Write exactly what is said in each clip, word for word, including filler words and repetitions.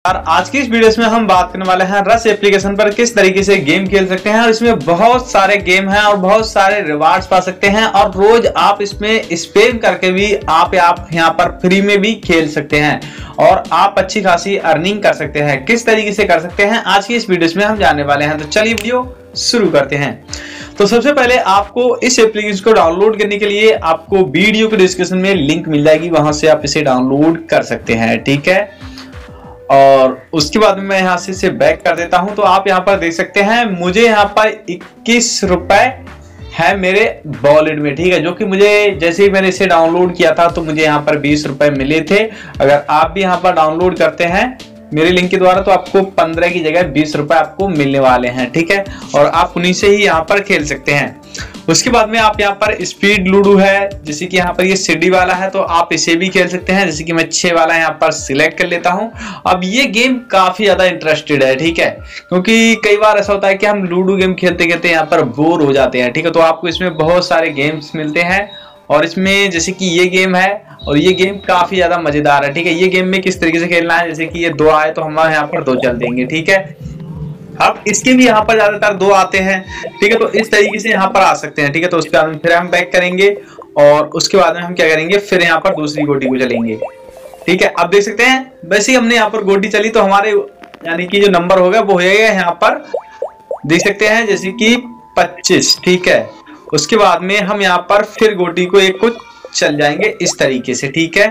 और आज की इस वीडियो में हम बात करने वाले हैं रस एप्लीकेशन पर किस तरीके से गेम खेल सकते हैं। और इसमें बहुत सारे गेम हैं और बहुत सारे रिवार्ड्स पा सकते हैं और रोज आप इसमें स्पेम करके भी आप आप यहाँ पर फ्री में भी खेल सकते हैं और आप अच्छी खासी अर्निंग कर सकते हैं। किस तरीके से कर सकते हैं आज की इस वीडियो में हम जानने वाले हैं। तो चलिए वीडियो शुरू करते हैं। तो सबसे पहले आपको इस एप्लीकेशन को डाउनलोड करने के लिए आपको वीडियो के डिस्क्रिप्शन में लिंक मिल जाएगी, वहां से आप इसे डाउनलोड कर सकते हैं। ठीक है, और उसके बाद में मैं यहाँ से इसे बैक कर देता हूं। तो आप यहाँ पर देख सकते हैं मुझे यहाँ पर इक्कीस रुपए है मेरे वॉलेट में। ठीक है, जो कि मुझे जैसे ही मैंने इसे डाउनलोड किया था तो मुझे यहाँ पर बीस रुपए मिले थे। अगर आप भी यहाँ पर डाउनलोड करते हैं मेरे लिंक के द्वारा तो आपको पंद्रह की जगह बीस रुपए आपको मिलने वाले हैं। ठीक है, और आप उन्हीं से ही यहाँ पर खेल सकते हैं। उसके बाद में आप यहाँ पर स्पीड लूडो है, जैसे कि यहाँ पर ये सीडी वाला है तो आप इसे भी खेल सकते हैं। जैसे कि मैं छह वाला यहाँ पर सिलेक्ट कर लेता हूँ। अब ये गेम काफी ज्यादा इंटरेस्टेड है। ठीक है, क्योंकि कई बार ऐसा होता है कि हम लूडो गेम खेलते खेलते यहाँ पर बोर हो जाते हैं। ठीक है, तो आपको इसमें बहुत सारे गेम्स मिलते हैं और इसमें जैसे कि ये गेम है और ये गेम काफी ज्यादा मजेदार है। ठीक है, ये गेम में किस तरीके से खेलना है, जैसे कि ये दो आए तो हम यहाँ पर दो चल देंगे। ठीक है, अब इसके भी यहाँ पर ज्यादातर दो आते हैं। ठीक है, तो इस तरीके से यहाँ पर आ सकते हैं। ठीक है, तो उसके बाद फिर हम बैक करेंगे और उसके बाद में हम क्या करेंगे, फिर यहाँ पर दूसरी गोटी को चलेंगे। ठीक है, अब देख सकते हैं वैसे ही हमने यहाँ पर गोटी चली तो हमारे यानी कि जो नंबर होगा वो हो जाएगा यहाँ पर देख सकते हैं जैसे कि पच्चीस। ठीक है, उसके बाद में हम यहाँ पर फिर गोटी को एक को चल जाएंगे इस तरीके से। ठीक है,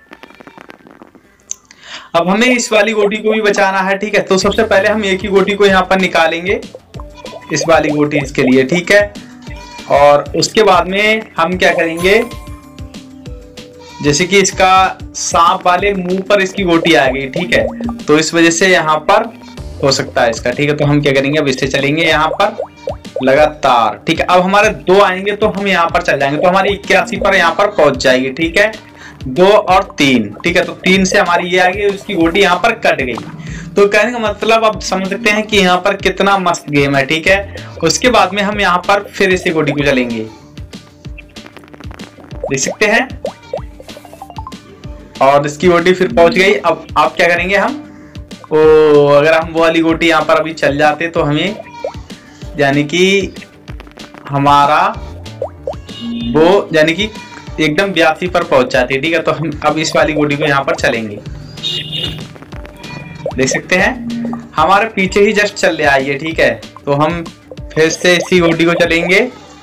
अब हमें इस वाली गोटी को भी बचाना है। ठीक है, तो सबसे पहले हम एक ही गोटी को यहाँ पर निकालेंगे, इस वाली गोटी इसके लिए। ठीक है, और उसके बाद में हम क्या करेंगे, जैसे कि इसका सांप वाले मुंह पर इसकी गोटी आ गई। ठीक है, तो इस वजह से यहाँ पर हो सकता है इसका। ठीक है, तो हम क्या करेंगे, अब इससे चलेंगे यहाँ पर लगातार। ठीक है, अब हमारे दो आएंगे तो हम यहाँ पर चल जाएंगे तो हमारी इक्यासी पर यहाँ पर पहुंच जाएगी। ठीक है, दो और तीन। ठीक है, तो तीन से हमारी ये आ गई, उसकी गोटी यहाँ पर कट गई। तो कहने का मतलब आप समझ सकते हैं कि यहाँ पर कितना मस्त गेम है। ठीक है, उसके बाद में हम यहाँ पर फिर इसी गोटी को चलेंगे, देख सकते हैं, और इसकी गोटी फिर पहुंच गई। अब आप क्या करेंगे, हम ओ अगर हम वो वाली गोटी यहाँ पर अभी चल जाते तो हमें यानी कि हमारा वो यानी कि एकदम बयासी पर पहुंच जाती है। ठीक है, तो हम अब इस वाली गोटी को यहाँ पर चलेंगे, देख सकते हैं हमारे पीछे ही जस्ट चल ले आई है। ठीक है, तो हम फिर से इसी गोटी को चलेंगे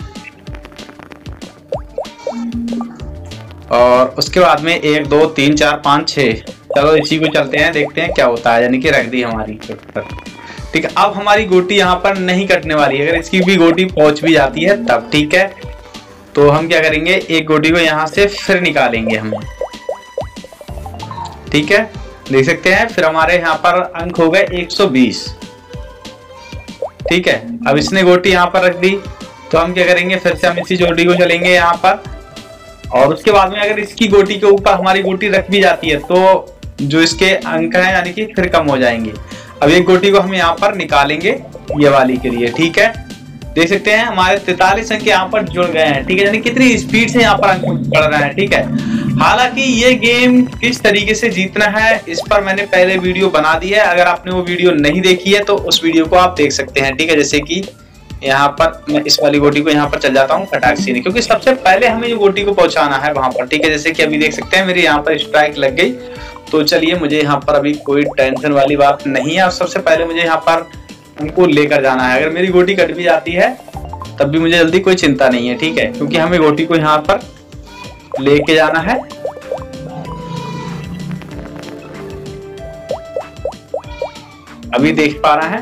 और उसके बाद में एक दो तीन चार पाँच छः, चलो इसी को चलते हैं, देखते हैं क्या होता है। यानी कि रख दी हमारी। ठीक है, अब हमारी गोटी यहाँ पर नहीं कटने वाली है, अगर इसकी भी गोटी पहुंच भी जाती है तब। ठीक है, तो हम क्या करेंगे, एक गोटी को यहाँ से फिर निकालेंगे हम। ठीक है, देख सकते हैं फिर हमारे यहाँ पर अंक हो गए एक सौ बीस। ठीक है, अब इसने गोटी यहाँ पर रख दी तो हम क्या करेंगे, फिर से हम इसी गोटी को चलेंगे यहाँ पर और उसके बाद में अगर इसकी गोटी के ऊपर हमारी गोटी रख भी जाती है तो जो इसके अंक हैं यानी कि फिर कम हो जाएंगे। अब एक गोटी को हम यहाँ पर निकालेंगे ये वाली के लिए। ठीक है, देख सकते हैं हमारे तैतालीस अंक यहाँ पर जुड़ गए हैं। ठीक है, यानी कितनी स्पीड से यहाँ पर अंक बढ़ रहे हैं। ठीक है, हालांकि ये गेम किस तरीके से जीतना है इस पर मैंने पहले वीडियो बना दी है, अगर आपने वो वीडियो नहीं देखी है तो उस वीडियो को आप देख सकते हैं। ठीक है, जैसे कि यहाँ पर मैं इस वाली गोटी को यहाँ पर चल जाता हूँ फटाक से, क्योंकि सबसे पहले हमें जो गोटी को पहुंचाना है वहां पर। ठीक है, जैसे कि अभी देख सकते हैं मेरी यहाँ पर स्ट्राइक लग गई। तो चलिए मुझे यहाँ पर अभी कोई टेंशन वाली बात नहीं है और सबसे पहले मुझे यहाँ पर उनको लेकर जाना है। अगर मेरी गोटी कट भी जाती है तब भी मुझे जल्दी कोई चिंता नहीं है। ठीक है, क्योंकि हमें गोटी को यहाँ पर लेके जाना है। अभी देख पा रहे हैं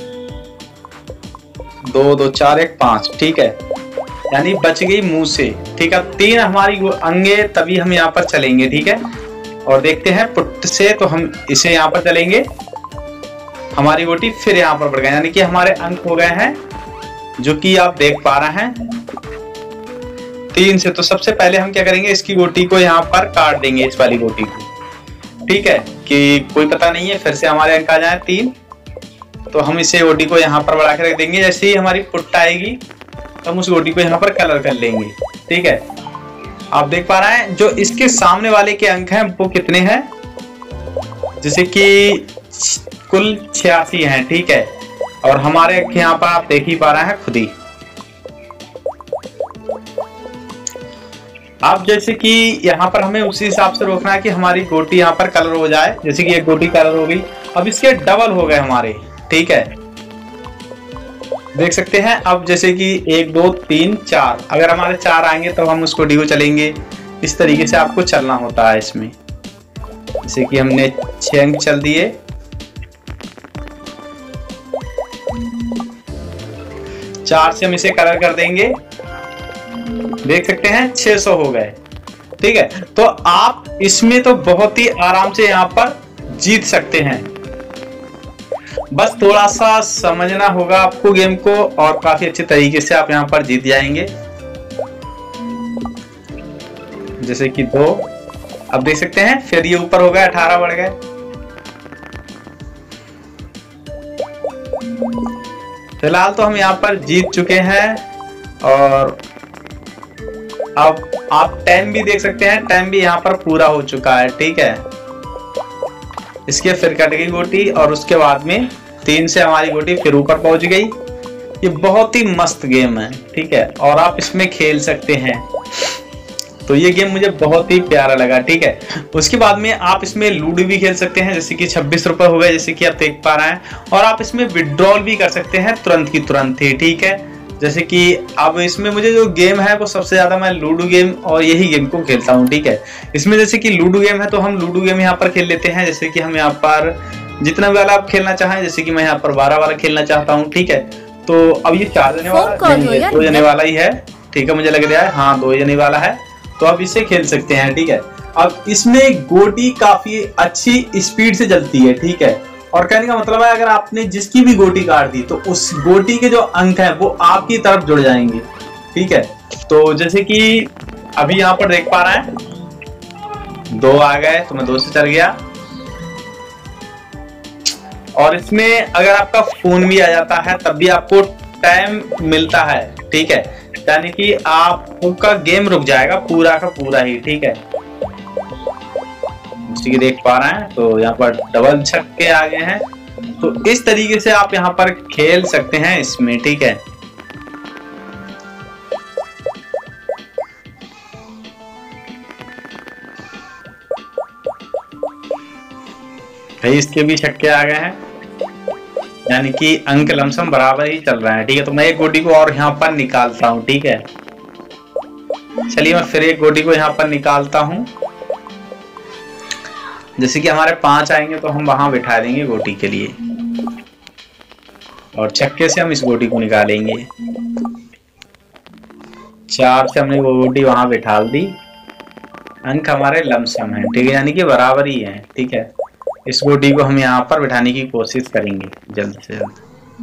दो दो चार एक पांच। ठीक है, यानी बच गई मुंह से। ठीक है, तीन हमारी अंगे तभी हम यहाँ पर चलेंगे। ठीक है, और देखते हैं पुट से तो हम इसे यहाँ पर चलेंगे, हमारी गोटी फिर यहाँ पर बढ़ गई, यानी कि हमारे अंक हो गए हैं जो कि आप देख पा रहे हैं तीन से। तो सबसे पहले हम क्या करेंगे, इसकी गोटी को यहाँ पर काट देंगे, इस वाली गोटी को। ठीक है, कि कोई पता नहीं है फिर से हमारे अंक आ जाए तीन, तो हम इसे गोटी को यहाँ पर बढ़ा के रख देंगे। जैसे ही हमारी पुट आएगी तो हम उस गोटी को यहाँ पर कलर कर लेंगे। ठीक है, आप देख पा रहे हैं जो इसके सामने वाले के अंक हैं वो कितने हैं, जैसे कि कुल छियासी हैं, ठीक है। और हमारे यहाँ पर आप देख ही पा रहे हैं खुद ही। अब जैसे कि यहाँ पर हमें उसी हिसाब से रोकना है कि हमारी गोटी यहाँ पर कलर हो जाए। जैसे कि एक गोटी कलर हो गई, अब इसके डबल हो गए हमारे, ठीक है, देख सकते हैं। अब जैसे कि एक दो तीन चार, अगर हमारे चार आएंगे तो हम उस गोटी को चलेंगे। इस तरीके से आपको चलना होता है इसमें। जैसे कि हमने छह अंक चल दिए, चार से हम इसे कलर कर देंगे, देख सकते हैं छह सौ हो गए, ठीक है। तो आप इसमें तो बहुत ही आराम से यहाँ पर जीत सकते हैं। बस थोड़ा सा समझना होगा आपको गेम को, और काफी अच्छे तरीके से आप यहाँ पर जीत जाएंगे। जैसे कि दो, अब देख सकते हैं फिर ये ऊपर हो गए, अठारह बढ़ गए। फिलहाल तो हम यहाँ पर जीत चुके हैं। और अब आप टाइम भी देख सकते हैं, टाइम भी यहाँ पर पूरा हो चुका है, ठीक है। इसके फिर कट गई गोटी, और उसके बाद में तीन से हमारी गोटी फिर ऊपर पहुंच गई। ये बहुत ही मस्त गेम है, ठीक है, और आप इसमें खेल सकते हैं। तो ये गेम मुझे बहुत ही प्यारा लगा, ठीक है। उसके बाद में आप इसमें लूडो भी खेल सकते हैं। जैसे कि छब्बीस रुपए हो गए, जैसे कि आप देख पा रहे हैं। और आप इसमें विड्रॉल भी कर सकते हैं तुरंत की तुरंत ही, ठीक है। जैसे कि अब इसमें मुझे जो गेम है वो सबसे ज्यादा मैं लूडो गेम और यही गेम को खेलता हूँ, ठीक है। इसमें जैसे कि लूडो गेम है तो हम लूडो गेम यहाँ पर खेल लेते हैं। जैसे कि हम यहाँ पर जितना वाला आप खेलना चाहें, जैसे कि मैं यहाँ पर बारह वाला खेलना चाहता हूँ, ठीक है। तो अब ये चार जने वाला नहीं है, दो जने वाला ही है, ठीक है, मुझे लग रहा है, हाँ दो जने वाला है। तो आप इसे खेल सकते हैं, ठीक है। अब इसमें गोटी काफी अच्छी स्पीड से चलती है, ठीक है। और कहने का मतलब है अगर आपने जिसकी भी गोटी काट दी तो उस गोटी के जो अंक हैं वो आपकी तरफ जुड़ जाएंगे, ठीक है। तो जैसे कि अभी यहाँ पर देख पा रहे हैं दो आ गए, तो मैं दो से चल गया। और इसमें अगर आपका फोन भी आ जाता है तब भी आपको टाइम मिलता है, ठीक है, यानी कि आपका गेम रुक जाएगा पूरा का पूरा ही, ठीक है। जैसे कि देख पा रहे हैं तो यहाँ पर डबल छक्के आ गए हैं। तो इस तरीके से आप यहाँ पर खेल सकते हैं इसमें, ठीक है। भाई इसके भी छक्के आ गए हैं, यानी कि अंक लमसम बराबर ही चल रहा है, ठीक है। तो मैं एक गोटी को और यहाँ पर निकालता हूँ, ठीक है। चलिए मैं फिर एक गोटी को यहाँ पर निकालता हूँ। जैसे कि हमारे पांच आएंगे तो हम वहां बिठा देंगे गोटी के लिए, और छक्के से हम इस गोटी को निकालेंगे। चार से हमने वो गोटी वहां बिठा दी, अंक हमारे लमसम है, ठीक है, यानी कि बराबर ही है, ठीक है। इस गोटी को हम यहाँ पर बिठाने की कोशिश करेंगे जल्द से जल्द।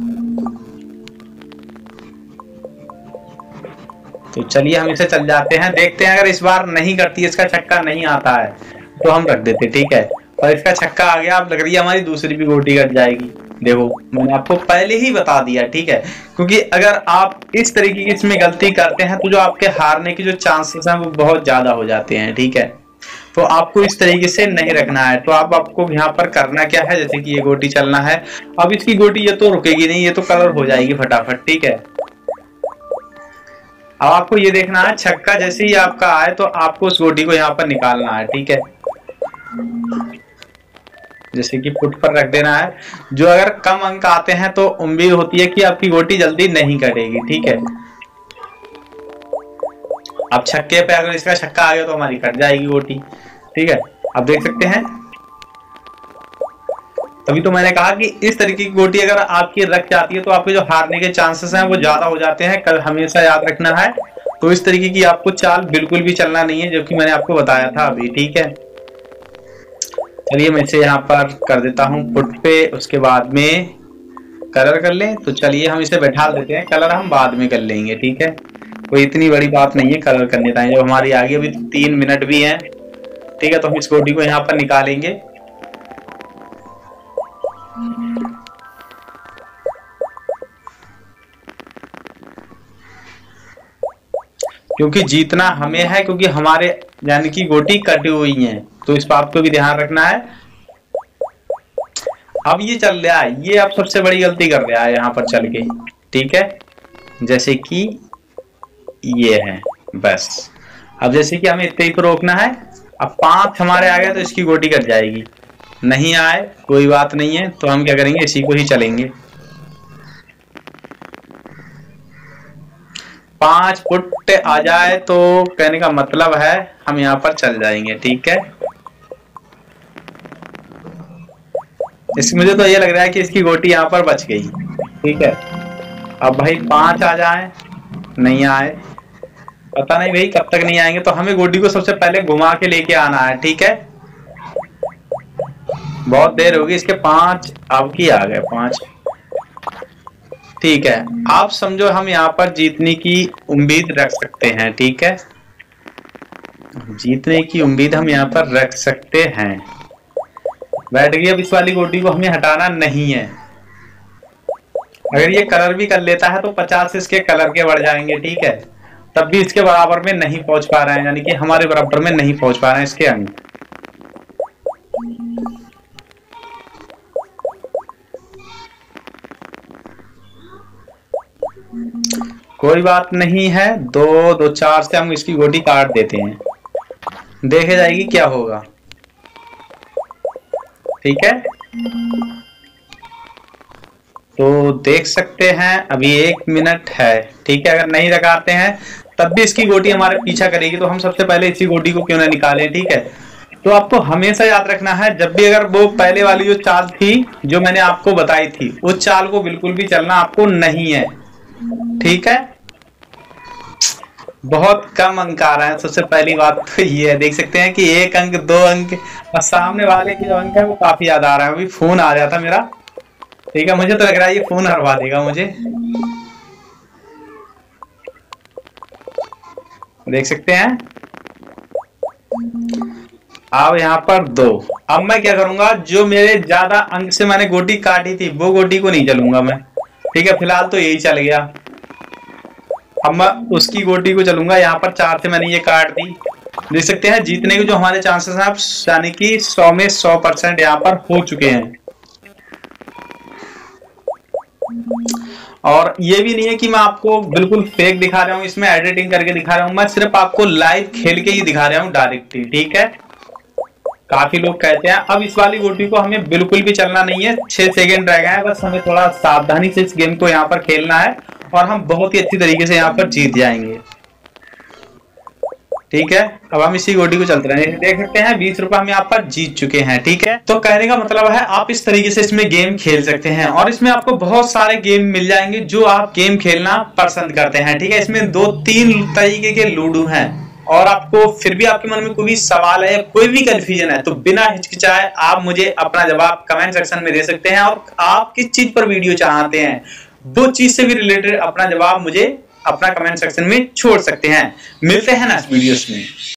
तो चलिए हम इसे चल जाते हैं, देखते हैं अगर इस बार नहीं करती, इसका छक्का नहीं आता है तो हम रख देते, ठीक है। और इसका छक्का आ गया, अब लग रही है हमारी दूसरी भी गोटी कट जाएगी। देखो मैंने आपको पहले ही बता दिया, ठीक है, क्योंकि अगर आप इस तरीके की इसमें गलती करते हैं तो जो आपके हारने की जो चांसेस हैं वो बहुत ज्यादा हो जाते हैं, ठीक है। तो आपको इस तरीके से नहीं रखना है। तो आप आपको यहाँ पर करना क्या है, जैसे कि ये गोटी चलना है, अब इसकी गोटी ये तो रुकेगी नहीं, ये तो कलर हो जाएगी फटाफट, ठीक है। अब आपको ये देखना है छक्का जैसे ही आपका आए तो आपको उस गोटी को यहाँ पर निकालना है, ठीक है। जैसे कि फुट पर रख देना है। जो अगर कम अंक आते हैं तो उम्मीद होती है कि आपकी गोटी जल्दी नहीं कटेगी, ठीक है। अब छक्के पे अगर इसका छक्का आ गया तो हमारी कट जाएगी गोटी, ठीक है। अब देख सकते हैं, तभी तो मैंने कहा कि इस तरीके की गोटी अगर आपकी रख जाती है तो आपके जो हारने के चांसेस हैं वो ज्यादा हो जाते हैं। कल हमेशा याद रखना है। तो इस तरीके की आपको चाल बिल्कुल भी चलना नहीं है, जो कि मैंने आपको बताया था अभी, ठीक है। चलिए मैं इसे यहाँ पर कर देता हूँ फुट पे, उसके बाद में कलर कर लें। तो चलिए हम इसे बैठा देते हैं, कलर हम बाद में कर लेंगे, ठीक है। कोई इतनी बड़ी बात नहीं है कलर करने टाइम, जब हमारी आगे अभी तीन मिनट भी हैं, ठीक है। तो हम इस गोटी को यहाँ पर निकालेंगे। क्योंकि जीतना हमें है, क्योंकि हमारे यानी कि गोटी कटी हुई है, तो इस बात को भी ध्यान रखना है। अब ये चल रहा है, ये अब सबसे बड़ी गलती कर रहा है यहाँ पर चल के, ठीक है। जैसे कि ये है बस। अब जैसे कि हमें इतने ही को रोकना है। अब पांच हमारे आ गए तो इसकी गोटी कट जाएगी, नहीं आए कोई बात नहीं है, तो हम क्या करेंगे, इसी को ही चलेंगे। पांच फुट आ जाए तो कहने का मतलब है हम यहाँ पर चल जाएंगे, ठीक है। इस मुझे तो ये लग रहा है कि इसकी गोटी यहाँ पर बच गई, ठीक है। अब भाई पांच आ जाए, नहीं आए, पता नहीं भाई कब तक नहीं आएंगे, तो हमें गोटी को सबसे पहले घुमा के लेके आना है, ठीक है। बहुत देर होगी इसके। पांच अब की आ गए, पांच, ठीक है। आप समझो हम यहाँ पर जीतने की उम्मीद रख सकते हैं, ठीक है। जीतने की उम्मीद हम यहाँ पर रख सकते हैं। बैठ गई। अब इस वाली गोटी को हमें हटाना नहीं है। अगर ये कलर भी कर लेता है तो पचास इसके कलर के बढ़ जाएंगे, ठीक है। तब भी इसके बराबर में नहीं पहुंच पा रहे हैं, यानी कि हमारे बराबर में नहीं पहुंच पा रहे हैं इसके अंक। कोई बात नहीं है, दो दो चार से हम इसकी गोटी काट देते हैं, देखे जाएगी क्या होगा, ठीक है। तो देख सकते हैं अभी एक मिनट है, ठीक है। अगर नहीं लगाते हैं तब भी इसकी गोटी हमारे पीछा करेगी, तो हम सबसे पहले इसी गोटी को क्यों ना निकालें, ठीक है। तो आपको हमेशा याद रखना है, जब भी अगर वो पहले वाली जो चाल थी जो मैंने आपको बताई थी, उस चाल को बिल्कुल भी चलना आपको नहीं है, ठीक है। बहुत कम अंक आ रहे हैं, सबसे पहली बात तो ये है। देख सकते हैं कि एक अंक, दो अंक, और सामने वाले के जो अंक है वो काफी ज्यादा आ रहा है। अभी फोन आ रहा था मेरा, ठीक है। मुझे तो लग रहा है ये फोन हरवा देगा मुझे। देख सकते हैं अब यहाँ पर दो। अब मैं क्या करूंगा, जो मेरे ज्यादा अंक से मैंने गोटी काटी थी वो गोटी को नहीं चलूंगा मैं, ठीक है। फिलहाल तो यही चल गया। अब मैं उसकी गोटी को चलूंगा। यहाँ पर चार से मैंने ये काट दी। देख सकते हैं जीतने के जो हमारे चांसेस हैं, यानी कि सौ में सौ परसेंट यहाँ पर हो चुके हैं। और ये भी नहीं है कि मैं आपको बिल्कुल फेक दिखा रहा हूँ, इसमें एडिटिंग करके दिखा रहा हूँ। मैं सिर्फ आपको लाइव खेल के ही दिखा रहा हूँ डायरेक्टली, ठीक है। काफी लोग कहते हैं। अब इस वाली गोटी को हमें बिल्कुल भी चलना नहीं है, छह सेकंड रह गए हैं, बस हमें थोड़ा सावधानी से इस गेम को यहाँ पर खेलना है और हम बहुत ही अच्छी तरीके से यहाँ पर जीत जाएंगे, ठीक है। अब हम इसी गोटी को चलते रहे। देख सकते हैं बीस रुपए हम यहाँ पर जीत चुके हैं, ठीक है। तो कहने का मतलब है आप इस तरीके से इसमें गेम खेल सकते हैं और इसमें आपको बहुत सारे गेम मिल जाएंगे जो आप गेम खेलना पसंद करते हैं, ठीक है। इसमें दो तीन तरीके के लूडो हैं और आपको फिर भी आपके मन में कोई भी सवाल है, कोई भी कंफ्यूजन है, तो बिना हिचकिचाए आप मुझे अपना जवाब कमेंट सेक्शन में दे सकते हैं। और आप किस चीज पर वीडियो चाहते हैं वो चीज से भी रिलेटेड अपना जवाब मुझे अपना कमेंट सेक्शन में छोड़ सकते हैं। मिलते हैं नेक्स्ट वीडियोस में।